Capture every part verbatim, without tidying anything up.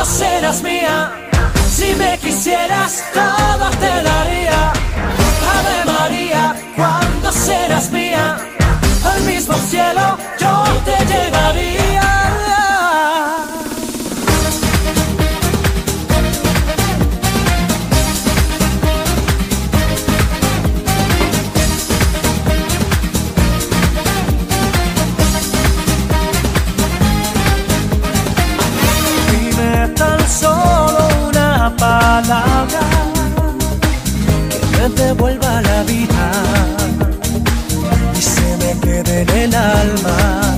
¿cuándo serás mía? Si me quisieras, todo te daría. Ave María, ¿cuándo serás mía? Al mismo cielo yo te llevaría. Dime tan solo una palabra que me devuelva la vida y se me quede en el alma,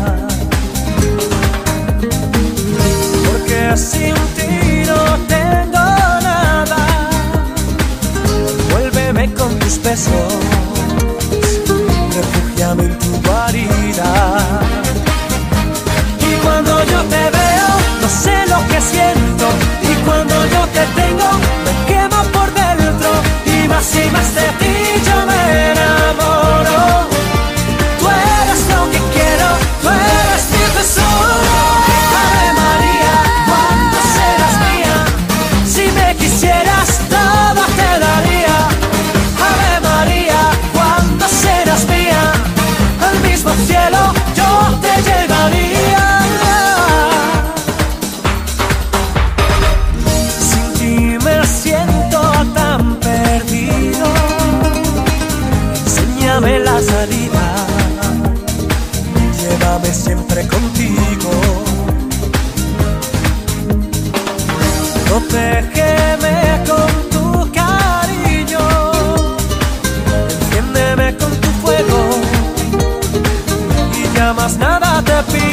porque sin ti no tengo nada. Vuélveme con tus besos, refúgiame en tu guarida. Y cuando yo te veo, no sé lo que siento, y cuando yo te tengo, me quemo por dentro, y más y más de ti yo me enamoro. Tú eres lo que quiero, tú eres mi tesoro. Ave María, ¿cuándo serás mía? Si me quisieras, todo te daría. Ave María, ¿cuándo serás mía? Al mismo cielo yo te llevaría. Sin ti me siento tan perdido. Enséñame la salida, llévame siempre contigo. Protégeme con tu cariño, enciéndeme con tu fuego, y ya más nada te pido.